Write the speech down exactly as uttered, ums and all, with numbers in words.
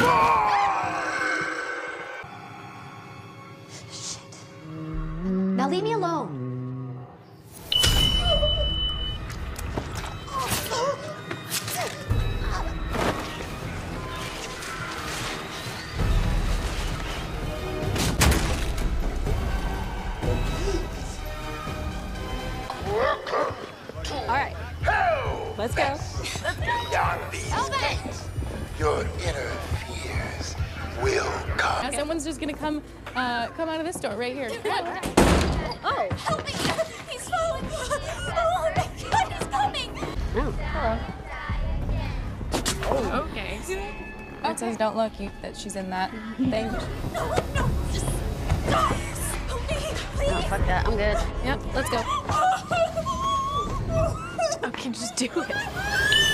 Shit. Now leave me alone. All right. Let's go. Beyond these days, your inner fears will come. Now someone's just gonna come, uh, come out of this door right here. Oh. Help me! He's falling! Oh my God, he's coming! Oh, hello. Okay. It says don't look. You, that she's in that thing. No, no, just guys, help me, please. Oh, fuck that. I'm good. Yep. Let's go. Okay, just do it.